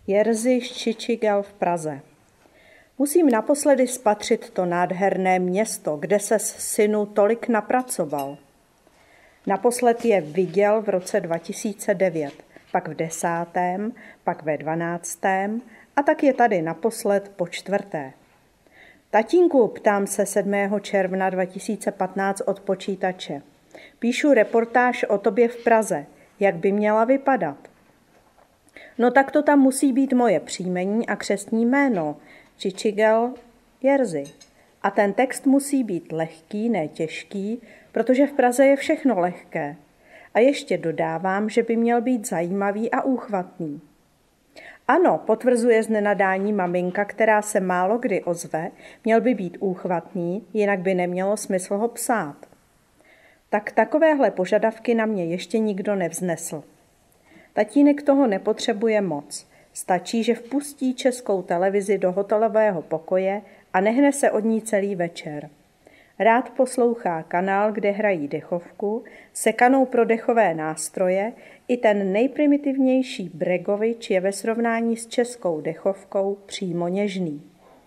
Jerzy Ščičigel v Praze. Musím naposledy spatřit to nádherné město, kde se synu tolik napracoval. Naposled je viděl v roce 2009, pak v 10., pak ve 12. a tak je tady naposled po 4. Tatínku, ptám se 7. června 2015 od počítače. Píšu reportáž o tobě v Praze. Jak by měla vypadat? No tak to tam musí být moje příjmení a křestní jméno. Ščičigel Jerzy. A ten text musí být lehký, ne těžký, protože v Praze je všechno lehké. A ještě dodávám, že by měl být zajímavý a úchvatný. Ano, potvrzuje z nenadání maminka, která se málo kdy ozve, měl by být úchvatný, jinak by nemělo smysl ho psát. Tak takovéhle požadavky na mě ještě nikdo nevznesl. Tatínek toho nepotřebuje moc. Stačí, že vpustí Českou televizi do hotelového pokoje a nehne se od ní celý večer. Rád poslouchá kanál, kde hrají dechovku, sekanou pro dechové nástroje, i ten nejprimitivnější Bregovič je ve srovnání s českou dechovkou přímo něžný.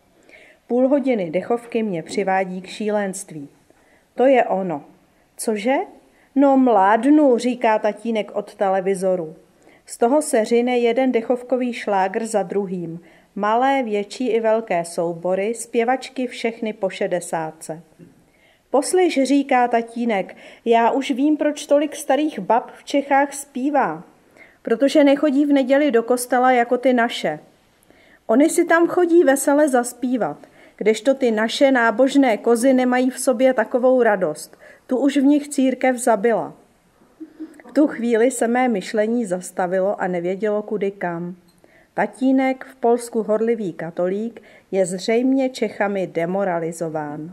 Půl hodiny dechovky mě přivádí k šílenství. To je ono. Cože? No mládnu, říká tatínek od televizoru. Z toho se řine jeden dechovkový šlágr za druhým. Malé, větší i velké soubory, zpěvačky všechny po 60. Poslyš, říká tatínek, já už vím, proč tolik starých bab v Čechách zpívá. Protože nechodí v neděli do kostela jako ty naše. Oni si tam chodí vesele zaspívat, kdežto ty naše nábožné kozy nemají v sobě takovou radost. Tu už v nich církev zabila. V tu chvíli se mé myšlení zastavilo a nevědělo kudy kam. Tatínek, v Polsku horlivý katolík, je zřejmě Čechami demoralizován.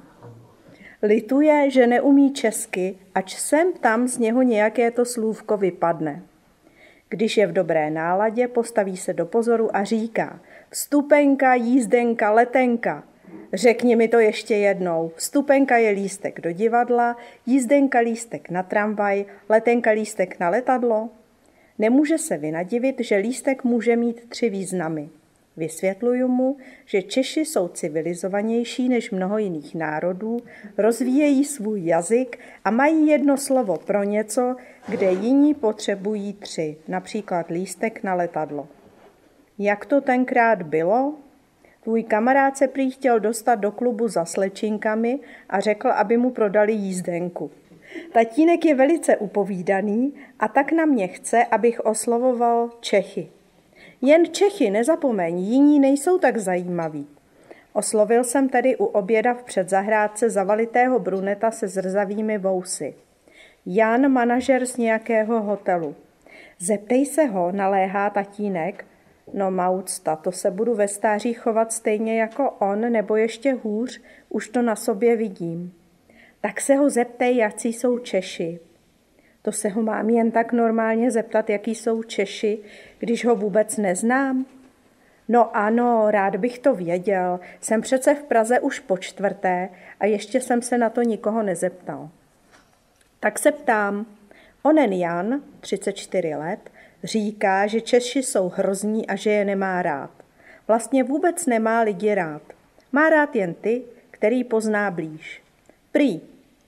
Lituje, že neumí česky, ač sem tam z něho nějaké to slůvko vypadne. Když je v dobré náladě, postaví se do pozoru a říká: vstupenka, jízdenka, letenka. Řekni mi to ještě jednou. Vstupenka je lístek do divadla, jízdenka lístek na tramvaj, letenka lístek na letadlo. Nemůže se vynadivit, že lístek může mít 3 významy. Vysvětluju mu, že Češi jsou civilizovanější než mnoho jiných národů, rozvíjejí svůj jazyk a mají jedno slovo pro něco, kde jiní potřebují 3, například lístek na letadlo. Jak to tenkrát bylo? Tvůj kamarád se prý chtěl dostat do klubu za slečinkami a řekl, aby mu prodali jízdenku. Tatínek je velice upovídaný a tak na mě chce, abych oslovoval Čechy. Jen Čechy, nezapomeň, jiní nejsou tak zajímaví. Oslovil jsem tedy u oběda v předzahrádce zavalitého bruneta se zrzavými vousy. Jan, manažer z nějakého hotelu. Zeptej se ho, naléhá tatínek. No maucta, to se budu ve stáří chovat stejně jako on, nebo ještě hůř, už to na sobě vidím. Tak se ho zeptej, jaký jsou Češi. To se ho mám jen tak normálně zeptat, jaký jsou Češi, když ho vůbec neznám? No ano, rád bych to věděl. Jsem přece v Praze už po 4. a ještě jsem se na to nikoho nezeptal. Tak se ptám. Onen Jan, 34 let, říká, že Češi jsou hrozní a že je nemá rád. Vlastně vůbec nemá lidi rád. Má rád jen ty, který pozná blíž. Prý.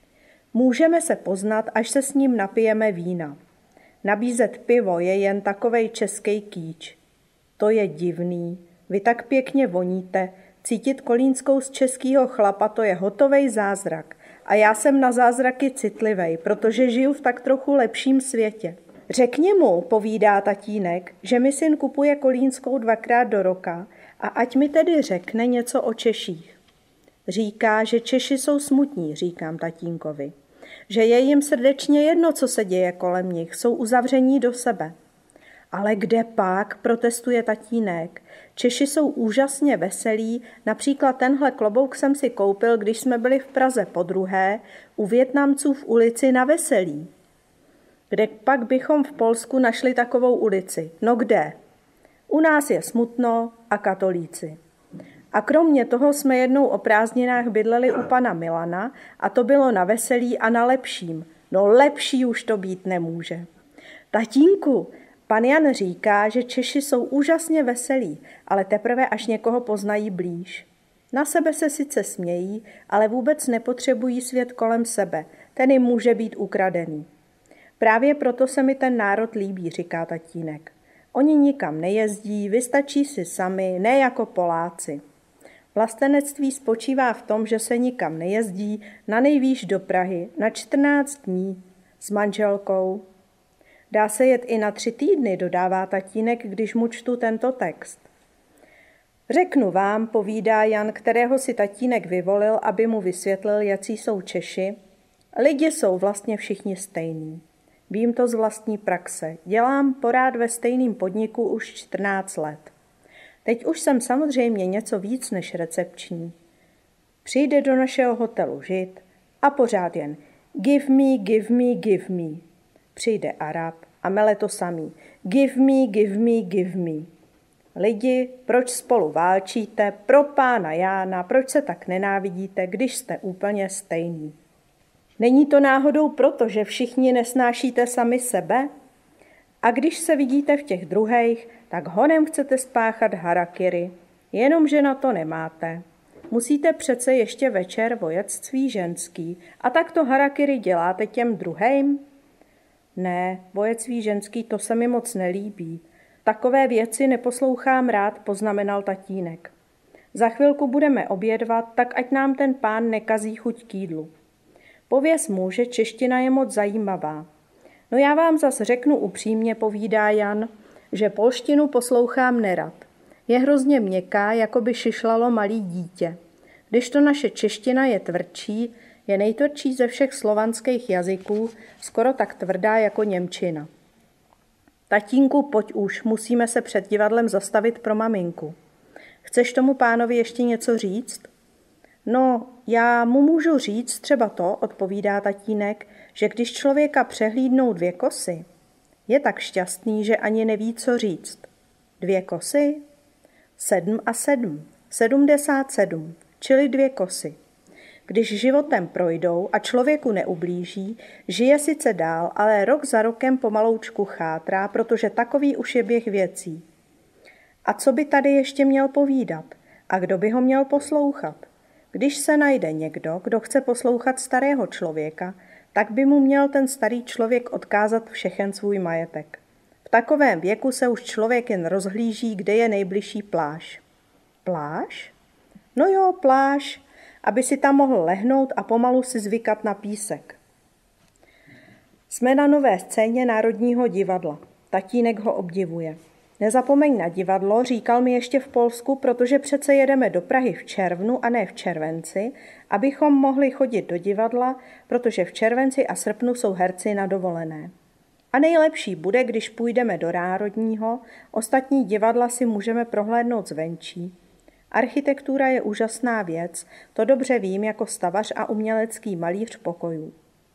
Můžeme se poznat, až se s ním napijeme vína. Nabízet pivo je jen takovej český kýč. To je divný. Vy tak pěkně voníte. Cítit kolínskou z českýho chlapa, to je hotovej zázrak. A já jsem na zázraky citlivej, protože žiju v tak trochu lepším světě. Řekni mu, povídá tatínek, že mi syn kupuje kolínskou 2krát do roka a ať mi tedy řekne něco o Češích. Říká, že Češi jsou smutní, říkám tatínkovi. Že je jim srdečně jedno, co se děje kolem nich, jsou uzavření do sebe. Ale kde pak, protestuje tatínek. Češi jsou úžasně veselí, například tenhle klobouk jsem si koupil, když jsme byli v Praze podruhé, u Vietnamců v ulici na Veselí. Kde pak bychom v Polsku našli takovou ulici? No kde? U nás je smutno a katolíci. A kromě toho jsme jednou o prázdninách bydleli u pana Milana a to bylo na Veselí a na Lepším. No lepší už to být nemůže. Tatínku, Pan Jan říká, že Češi jsou úžasně veselí, ale teprve až někoho poznají blíž. Na sebe se sice smějí, ale vůbec nepotřebují svět kolem sebe, ten jim může být ukradený. Právě proto se mi ten národ líbí, říká tatínek. Oni nikam nejezdí, vystačí si sami, ne jako Poláci. Vlastenectví spočívá v tom, že se nikam nejezdí, na nejvýš do Prahy, na 14 dní, s manželkou. Dá se jet i na 3 týdny, dodává tatínek, když mu čtu tento text. Řeknu vám, povídá Jan, kterého si tatínek vyvolil, aby mu vysvětlil, jací jsou Češi. Lidi jsou vlastně všichni stejní. Vím to z vlastní praxe. Dělám porád ve stejném podniku už 14 let. Teď už jsem samozřejmě něco víc než recepční. Přijde do našeho hotelu Žid a pořád jen give me, give me, give me. Přijde Arab a mele to samý. Give me, give me, give me. Lidi, proč spolu válčíte? Pro pána Jána, proč se tak nenávidíte, když jste úplně stejní? Není to náhodou proto, že všichni nesnášíte sami sebe? A když se vidíte v těch druhých, tak honem chcete spáchat harakiri, jenomže na to nemáte. Musíte přece ještě večer vojectví ženský a tak to harakiri děláte těm druhým? Ne, vojectví ženský, to se mi moc nelíbí. Takové věci neposlouchám rád, poznamenal tatínek. Za chvilku budeme obědvat, tak ať nám ten pán nekazí chuť k jídlu. Pověz mu, že čeština je moc zajímavá. No já vám zas řeknu upřímně, povídá Jan, že polštinu poslouchám nerad. Je hrozně měkká, jako by šišlalo malý dítě. Když to naše čeština je tvrdší, je nejtvrdší ze všech slovanských jazyků, skoro tak tvrdá jako němčina. Tatínku, pojď už, musíme se před divadlem zastavit pro maminku. Chceš tomu pánovi ještě něco říct? No, já mu můžu říct třeba to, odpovídá tatínek, že když člověka přehlídnou 2 kosy, je tak šťastný, že ani neví, co říct. 2 kosy? 7 a 7, 77, čili 2 kosy. Když životem projdou a člověku neublíží, žije sice dál, ale rok za rokem pomaloučku chátrá, protože takový už je běh věcí. A co by tady ještě měl povídat? A kdo by ho měl poslouchat? Když se najde někdo, kdo chce poslouchat starého člověka, tak by mu měl ten starý člověk odkázat všechen svůj majetek. V takovém věku se už člověk jen rozhlíží, kde je nejbližší pláž. Pláž? No jo, pláž, aby si tam mohl lehnout a pomalu si zvykat na písek. Jsme na nové scéně Národního divadla. Tatínek ho obdivuje. Nezapomeň na divadlo, říkal mi ještě v Polsku, protože přece jedeme do Prahy v červnu a ne v červenci, abychom mohli chodit do divadla, protože v červenci a srpnu jsou herci na dovolené. A nejlepší bude, když půjdeme do Národního, ostatní divadla si můžeme prohlédnout zvenčí. Architektura je úžasná věc, to dobře vím jako stavař a umělecký malíř pokojů.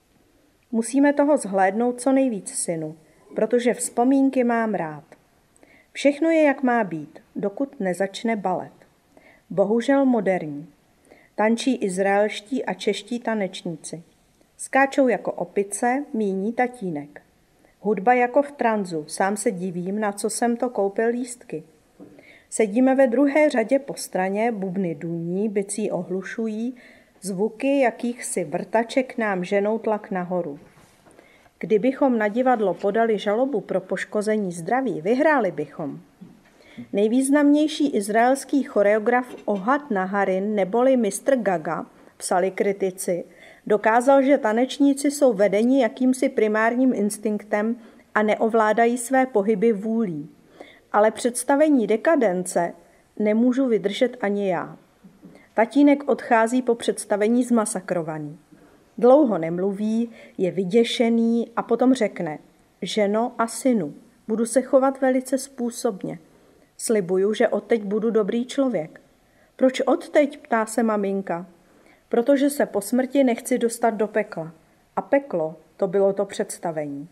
Musíme toho zhlédnout co nejvíc, synu, protože vzpomínky mám rád. Všechno je, jak má být, dokud nezačne balet. Bohužel moderní. Tančí izraelští a čeští tanečníci. Skáčou jako opice, míní tatínek. Hudba jako v tranzu, sám se divím, na co jsem to koupil lístky. Sedíme ve druhé řadě po straně, bubny duní, bicí ohlušují, zvuky jakýchsi vrtaček nám ženou tlak nahoru. Kdybychom na divadlo podali žalobu pro poškození zdraví, vyhráli bychom. Nejvýznamnější izraelský choreograf Ohad Naharin neboli Mr. Gaga, psali kritici, dokázal, že tanečníci jsou vedeni jakýmsi primárním instinktem a neovládají své pohyby vůlí. Ale představení dekadence nemůžu vydržet ani já. Tatínek odchází po představení zmasakrovaný. Dlouho nemluví, je vyděšený a potom řekne: ženo a synu, budu se chovat velice způsobně. Slibuju, že odteď budu dobrý člověk. Proč odteď, ptá se maminka. Protože se po smrti nechci dostat do pekla. A peklo, to bylo to představení.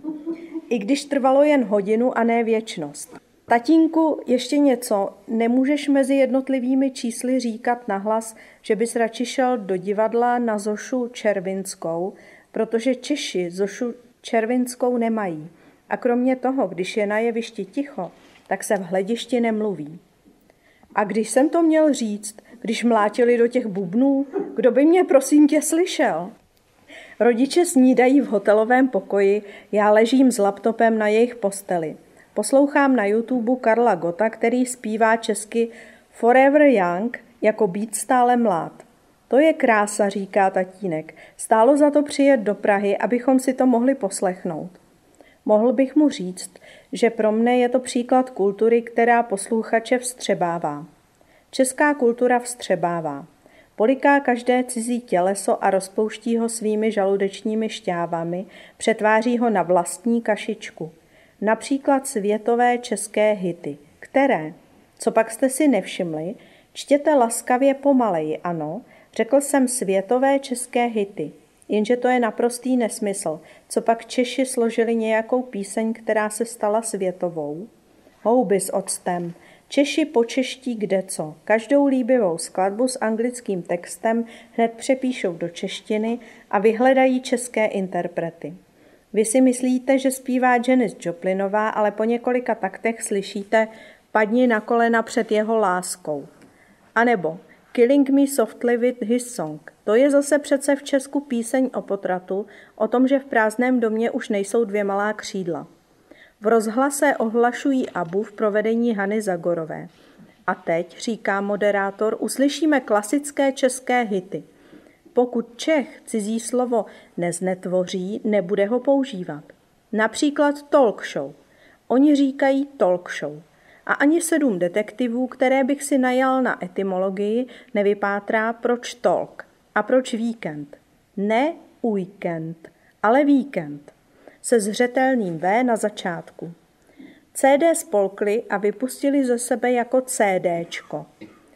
I když trvalo jen hodinu a ne věčnost. Tatínku, ještě něco, nemůžeš mezi jednotlivými čísly říkat nahlas, že bys radši šel do divadla na Zošu Červinskou, protože Češi Zošu Červinskou nemají. A kromě toho, když je na jevišti ticho, tak se v hledišti nemluví. A když jsem to měl říct, když mlátili do těch bubnů, kdo by mě prosím tě slyšel? Rodiče snídají v hotelovém pokoji, já ležím s laptopem na jejich posteli. Poslouchám na YouTube Karla Gotta, který zpívá česky Forever Young, jako být stále mlád. To je krása, říká tatínek. Stálo za to přijet do Prahy, abychom si to mohli poslechnout. Mohl bych mu říct, že pro mne je to příklad kultury, která posluchače vstřebává. Česká kultura vstřebává. Poliká každé cizí těleso a rozpouští ho svými žaludečními šťávami, přetváří ho na vlastní kašičku. Například světové české hity, které, co pak jste si nevšimli, čtěte laskavě pomaleji, ano, řekl jsem světové české hity. Jenže to je naprostý nesmysl. Co pak Češi složili nějakou píseň, která se stala světovou? Houby s octem. Češi počeští kdeco. Každou líbivou skladbu s anglickým textem hned přepíšou do češtiny a vyhledají české interprety. Vy si myslíte, že zpívá Janis Joplinová, ale po několika taktech slyšíte Padni na kolena před jeho láskou. A nebo Killing Me Softly with His Song. To je zase přece v Česku píseň o potratu, o tom, že v prázdném domě už nejsou dvě malá křídla. V rozhlase ohlašují ABBU v provedení Hany Zagorové. A teď, říká moderátor, uslyšíme klasické české hity. Pokud Čech cizí slovo neznetvoří, nebude ho používat. Například talk show. Oni říkají talk show. A ani 7 detektivů, které bych si najal na etymologii, nevypátrá, proč talk a proč víkend. Ne weekend, ale víkend. Se zřetelným V na začátku. CD spolkli a vypustili ze sebe jako CDčko.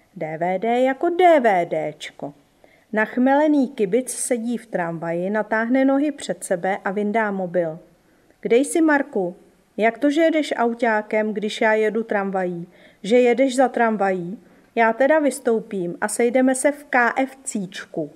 DVD jako DVDčko. Nachmelený kibic sedí v tramvaji, natáhne nohy před sebe a vyndá mobil. Kde jsi, Marku? Jak to, že jedeš autákem, když já jedu tramvají? Že jedeš za tramvají? Já teda vystoupím a sejdeme se v KFCčku.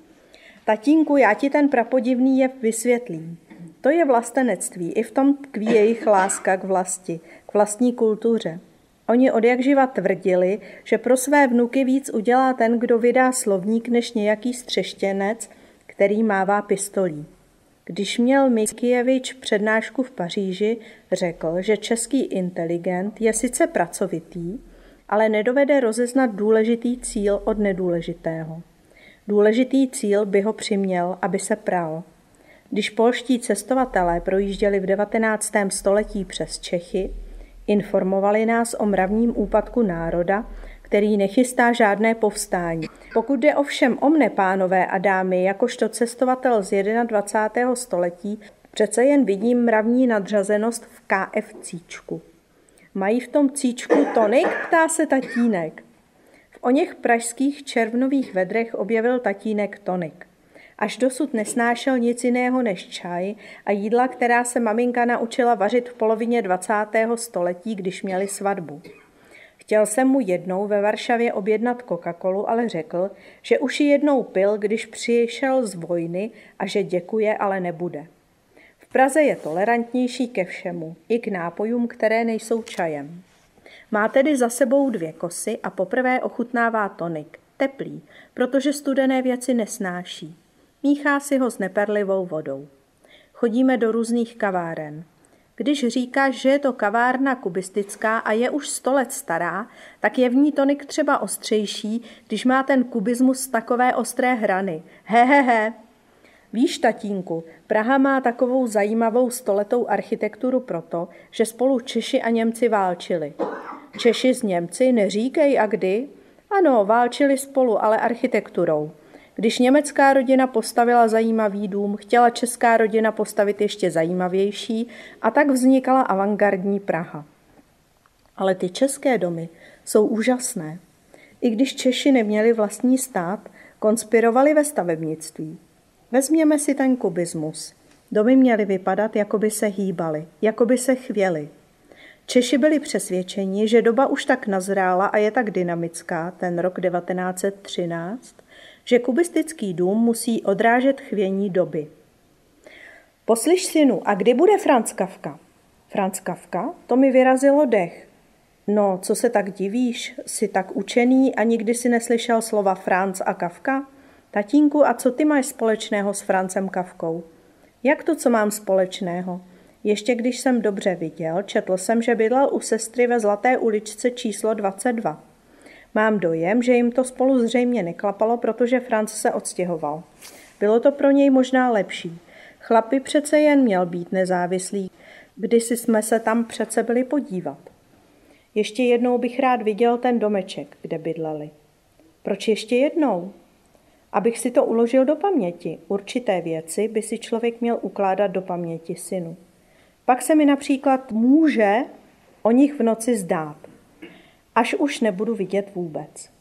Tatínku, já ti ten prapodivný jev vysvětlím. To je vlastenectví, i v tom tkví jejich láska k vlasti, k vlastní kultuře. Oni odjakživa tvrdili, že pro své vnuky víc udělá ten, kdo vydá slovník, než nějaký střeštěnec, který mává pistolí. Když měl Mickiewicz přednášku v Paříži, řekl, že český inteligent je sice pracovitý, ale nedovede rozeznat důležitý cíl od nedůležitého. Důležitý cíl by ho přiměl, aby se pral. Když polští cestovatelé projížděli v 19. století přes Čechy, informovali nás o mravním úpadku národa, který nechystá žádné povstání. Pokud jde ovšem o mne, pánové a dámy, jakožto cestovatel z 21. století, přece jen vidím mravní nadřazenost v KFCčku. Mají v tom cíčku tonik, ptá se tatínek. V oněch pražských červnových vedrech objevil tatínek tonik. Až dosud nesnášel nic jiného než čaj a jídla, která se maminka naučila vařit v polovině 20. století, když měli svatbu. Chtěl jsem mu jednou ve Varšavě objednat Coca-Colu, ale řekl, že už ji jednou pil, když přišel z vojny a že děkuje, ale nebude. V Praze je tolerantnější ke všemu, i k nápojům, které nejsou čajem. Má tedy za sebou 2 kosy a poprvé ochutnává tonik, teplý, protože studené věci nesnáší. Míchá si ho s neperlivou vodou. Chodíme do různých kaváren. Když říkáš, že je to kavárna kubistická a je už 100 let stará, tak je v ní tonik třeba ostřejší, když má ten kubismus takové ostré hrany. Hehehe. Víš, tatínku, Praha má takovou zajímavou stoletou architekturu proto, že spolu Češi a Němci válčili. Češi s Němci, neříkej a kdy? Ano, válčili spolu, ale architekturou. Když německá rodina postavila zajímavý dům, chtěla česká rodina postavit ještě zajímavější a tak vznikala avantgardní Praha. Ale ty české domy jsou úžasné. I když Češi neměli vlastní stát, konspirovali ve stavebnictví. Vezměme si ten kubismus. Domy měly vypadat, jako by se hýbaly, jako by se chvěly. Češi byli přesvědčeni, že doba už tak nazrála a je tak dynamická, ten rok 1913, že kubistický dům musí odrážet chvění doby. Poslyš, synu, a kdy bude Franz Kafka? Franz Kafka? To mi vyrazilo dech. No, co se tak divíš? Jsi tak učený a nikdy si neslyšel slova Franz a Kafka? Tatínku, a co ty máš společného s Francem Kafkou? Jak to, co mám společného? Ještě když jsem dobře viděl, četl jsem, že bydlel u sestry ve Zlaté uličce číslo 22. Mám dojem, že jim to spolu zřejmě neklapalo, protože Franz se odstěhoval. Bylo to pro něj možná lepší. Chlap by přece jen měl být nezávislý. Kdysi jsme se tam přece byli podívat. Ještě jednou bych rád viděl ten domeček, kde bydleli. Proč ještě jednou? Abych si to uložil do paměti. Určité věci by si člověk měl ukládat do paměti, synu. Pak se mi například může o nich v noci zdát, až už nebudu vidět vůbec.